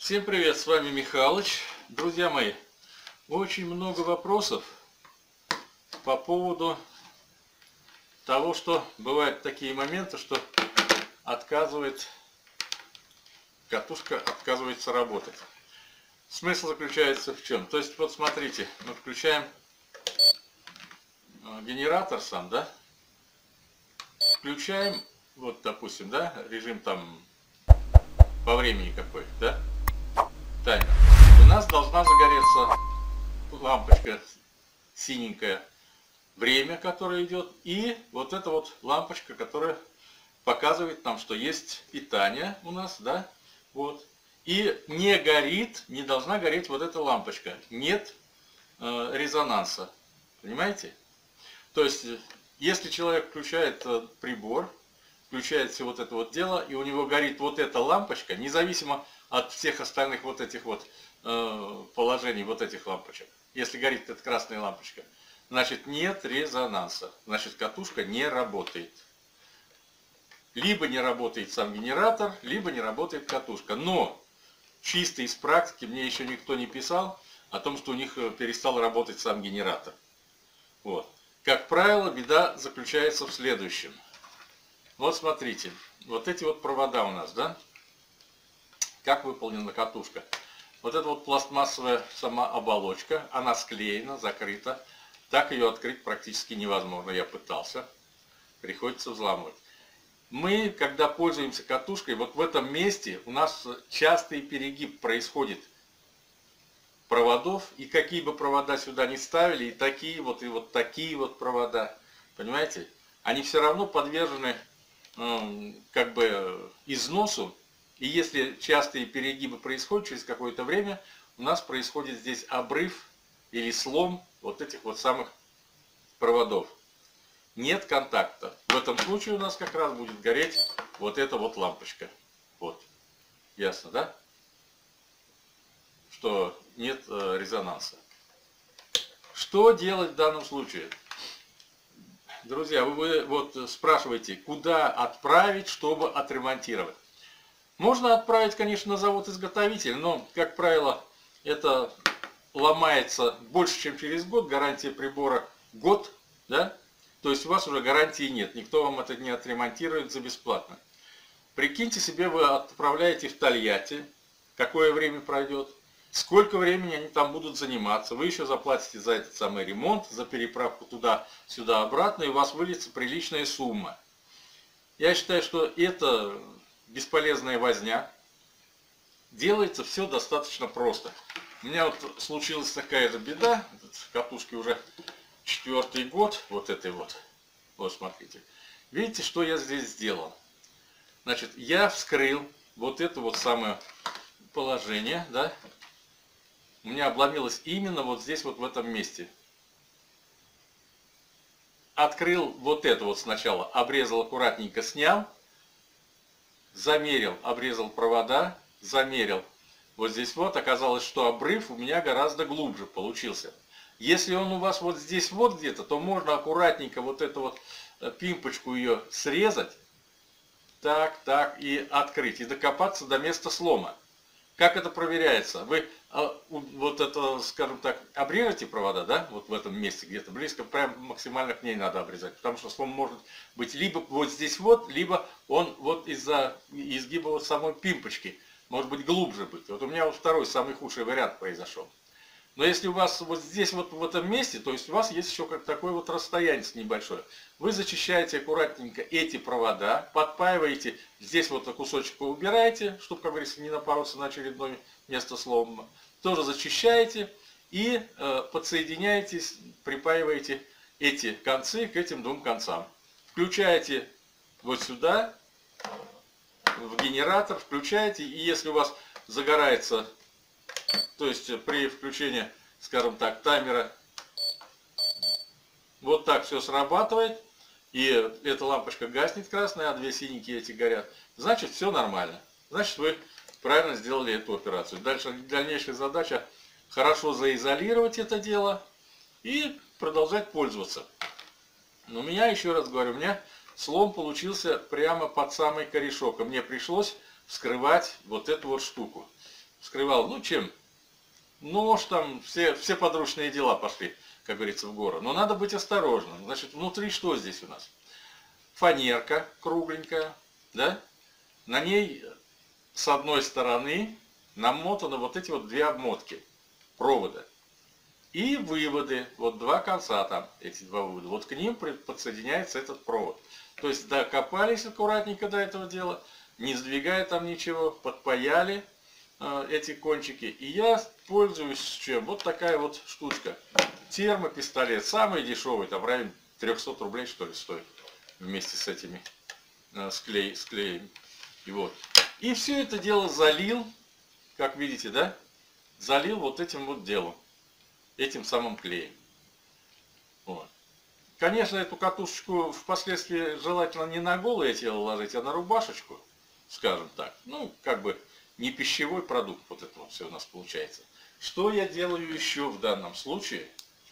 Всем привет, с вами Михалыч. Друзья мои, очень много вопросов по поводу того, что бывают такие моменты, что катушка отказывается работать. Смысл заключается в чем? То есть, вот смотрите, мы включаем генератор сам, да? Включаем, вот допустим, да, режим там по времени какой, да? Таймер. У нас должна загореться лампочка синенькая, время, которое идет, и вот эта вот лампочка, которая показывает нам, что есть питание у нас, да, вот. И не горит, не должна гореть вот эта лампочка. Нет резонанса. Понимаете? То есть, если человек включает прибор, включает все вот это вот дело, и у него горит вот эта лампочка, независимо от всех остальных вот этих вот положений вот этих лампочек. Если горит эта красная лампочка, значит нет резонанса. Значит катушка не работает. Либо не работает сам генератор, либо не работает катушка. Но чисто из практики мне еще никто не писал о том, что у них перестал работать сам генератор. Вот. Как правило, беда заключается в следующем. Вот смотрите, вот эти вот провода у нас, да? Как выполнена катушка. Вот эта вот пластмассовая сама оболочка, она склеена, закрыта. Так ее открыть практически невозможно. Я пытался. Приходится взламывать. Мы, когда пользуемся катушкой, вот в этом месте у нас частый перегиб происходит проводов. И какие бы провода сюда ни ставили, и вот такие вот провода. Понимаете? Они все равно подвержены как бы износу. И если частые перегибы происходят через какое-то время, у нас происходит здесь обрыв или слом вот этих вот самых проводов. Нет контакта. В этом случае у нас как раз будет гореть вот эта вот лампочка. Вот. Ясно, да? Что нет резонанса. Что делать в данном случае? Друзья, вы вот спрашиваете, куда отправить, чтобы отремонтировать. Можно отправить, конечно, на завод-изготовитель, но, как правило, это ломается больше, чем через год. Гарантия прибора год, да? То есть у вас уже гарантии нет. Никто вам это не отремонтирует за бесплатно. Прикиньте себе, вы отправляете в Тольятти, какое время пройдет, сколько времени они там будут заниматься. Вы еще заплатите за этот самый ремонт, за переправку туда-сюда обратно, и у вас выльется приличная сумма. Я считаю, что это бесполезная возня. Делается все достаточно просто. У меня вот случилась такая же беда. В катушке уже 4-й год. Вот этой вот. Вот смотрите. Видите, что я здесь сделал? Значит, я вскрыл вот это вот самое положение. Да? У меня обломилось именно вот здесь вот в этом месте. Открыл вот это вот сначала. Обрезал аккуратненько, снял. Замерил, обрезал провода, замерил. Вот здесь вот оказалось, что обрыв у меня гораздо глубже получился. Если он у вас вот здесь вот где-то, то можно аккуратненько вот эту вот пимпочку ее срезать. Так, и открыть. И докопаться до места слома. Как это проверяется? Вы вот это, скажем так, обрежете провода, да, вот в этом месте где-то близко, прям максимально к ней надо обрезать, потому что слом может быть либо вот здесь вот, либо он вот из-за изгиба вот самой пимпочки, может быть глубже быть. Вот у меня вот второй, самый худший вариант произошел. Но если у вас вот здесь вот в этом месте, то есть у вас есть еще как такое вот расстояние небольшое, вы зачищаете аккуратненько эти провода, подпаиваете, здесь вот кусочек убираете, чтобы, как говорится, не напороться на очередное место слома, тоже зачищаете и подсоединяете, припаиваете эти концы к этим двум концам. Включаете вот сюда, в генератор, включаете, и если у вас загорается, то есть при включении, скажем так, таймера, вот так все срабатывает, и эта лампочка гаснет красная, а две синенькие эти горят, значит все нормально. Значит вы правильно сделали эту операцию. Дальше дальнейшая задача хорошо заизолировать это дело и продолжать пользоваться. Но у меня, еще раз говорю, у меня слом получился прямо под самый корешок, и мне пришлось вскрывать вот эту вот штуку. скрывал, ну чем? Нож там, все подручные дела пошли, как говорится, в гору. Но надо быть осторожным. Значит, внутри что здесь у нас? Фанерка кругленькая, да? На ней с одной стороны намотаны вот эти вот две обмотки провода. И выводы, вот два конца там, эти два вывода. Вот к ним подсоединяется этот провод. То есть докопались аккуратненько до этого дела, не сдвигая там ничего, подпаяли эти кончики. И я пользуюсь чем? Вот такая вот штучка. Термопистолет, самый дешевый, там в районе 300 рублей что ли стоит. Вместе с этими с клеем. И вот. И все это дело залил, как видите, да? Залил вот этим вот делом. Этим самым клеем. Вот. Конечно, эту катушечку впоследствии желательно не на голое тело ложить, а на рубашечку, скажем так. Ну, как бы не пищевой продукт, вот это вот все у нас получается. Что я делаю еще в данном случае?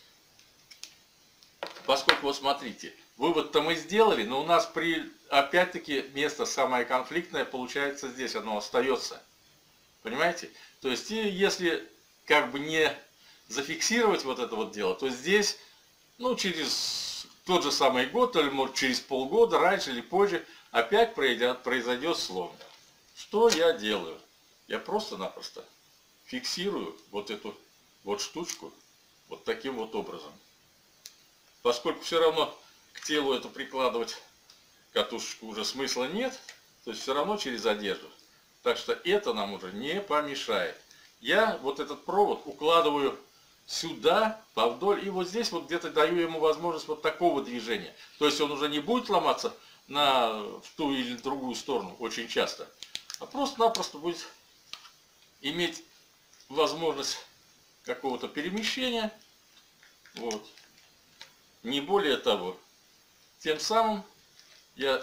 Поскольку, вот смотрите, вывод-то мы сделали, но у нас опять-таки место самое конфликтное получается здесь, оно остается. Понимаете? То есть, если как бы не зафиксировать вот это вот дело, то здесь, ну, через тот же самый год, или может через полгода, раньше или позже, опять произойдет слом. Что я делаю? Я просто-напросто фиксирую вот эту вот штучку вот таким вот образом. Поскольку все равно к телу это прикладывать катушечку уже смысла нет, то есть все равно через одежду. Так что это нам уже не помешает. Я вот этот провод укладываю сюда, повдоль, и вот здесь вот где-то даю ему возможность вот такого движения. То есть он уже не будет ломаться в ту или другую сторону очень часто, а просто-напросто будет иметь возможность какого-то перемещения. Вот. Не более того. Тем самым я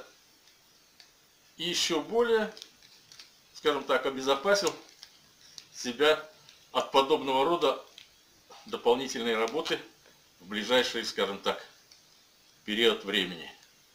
еще более, скажем так, обезопасил себя от подобного рода дополнительной работы в ближайший, скажем так, период времени.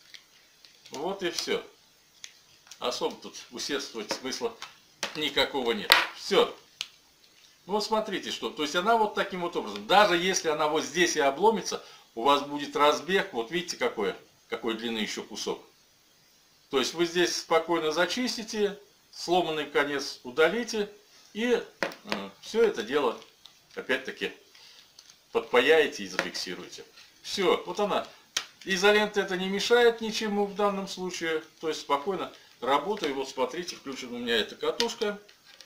Вот и все. Особо тут усердствовать смысла никакого нет. Все. Вот смотрите, что. То есть она вот таким вот образом. Даже если она вот здесь и обломится, у вас будет разбег. Вот видите, какой длины еще кусок. То есть вы здесь спокойно зачистите, сломанный конец удалите. И все это дело опять-таки подпаяете и зафиксируете. Все, вот она. Изолента это не мешает ничему в данном случае. То есть спокойно работаю. Вот смотрите, включена у меня эта катушка.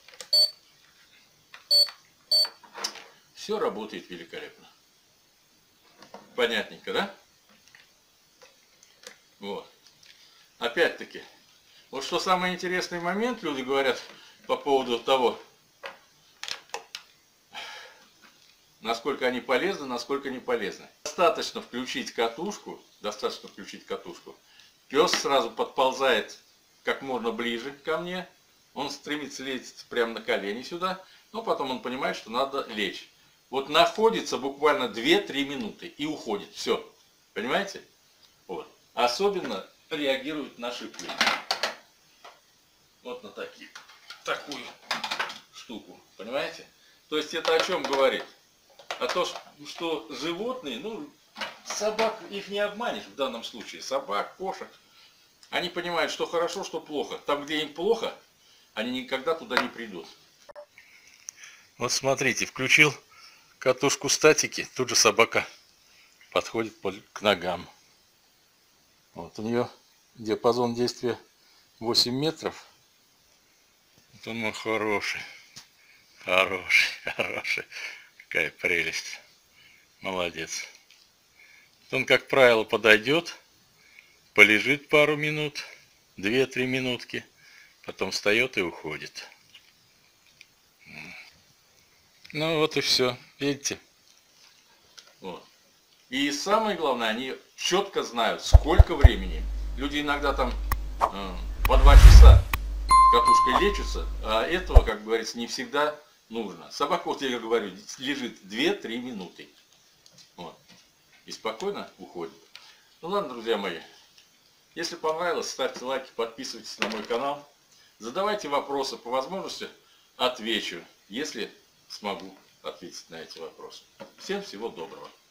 Все работает великолепно. Понятненько, да? Вот. Опять-таки, вот что самый интересный момент, люди говорят по поводу того, насколько они полезны, насколько не полезны. Достаточно включить катушку, пес сразу подползает как можно ближе ко мне, он стремится лезть прямо на колени сюда, но потом он понимает, что надо лечь. Вот находится буквально 2-3 минуты и уходит, все, понимаете? Вот. Особенно реагируют на шипы. Вот на такую штуку, понимаете? То есть это о чем говорит? А то, что животные, ну, собак их не обманешь в данном случае. Собак, кошек. Они понимают, что хорошо, что плохо. Там, где им плохо, они никогда туда не придут. Вот смотрите, включил катушку статики, тут же собака подходит к ногам. Вот у нее диапазон действия 8 метров. Вот он хороший. Хороший. Какая прелесть. Молодец. Он, как правило, подойдет, полежит пару минут, 2-3 минутки, потом встает и уходит. Ну вот и все. Видите? Вот. И самое главное, они четко знают, сколько времени. Люди иногда там по 2 часа катушкой лечатся, а этого, как говорится, не всегда нужно. Собака, вот я говорю, лежит 2-3 минуты. Вот. И спокойно уходит. Ну ладно, друзья мои. Если понравилось, ставьте лайки, подписывайтесь на мой канал. Задавайте вопросы, по возможности отвечу. если смогу ответить на эти вопросы. Всем всего доброго.